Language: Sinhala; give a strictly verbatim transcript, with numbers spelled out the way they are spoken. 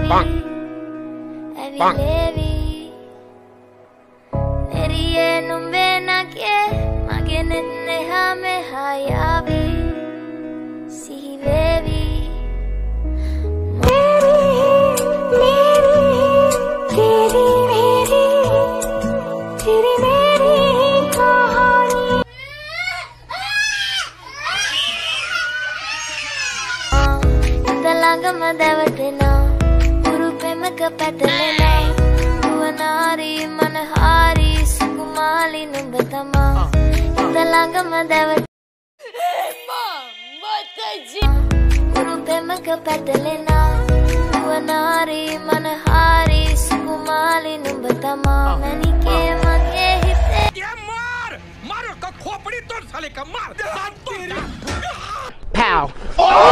ඇවිලේවි එරියේ නුඹේ නගේ මගේ නෙන්නෙහා මෙහා යාවි සිහි වේවි ළඟම දැවටෙනා උරු පෙමක පැටලෙනා නුවනාරි මනහාරි සුකුමාලි නුඹ තමා හිත ළඟම දැවටෙනා උරු පෙමක පැටලෙනා නුවනාරි මනහාරි සුකුමාලි නුඹ තමා මැනිකේ මගේ හිතේ मार मार का खोपड़ी तोड़ साले का मार Pow!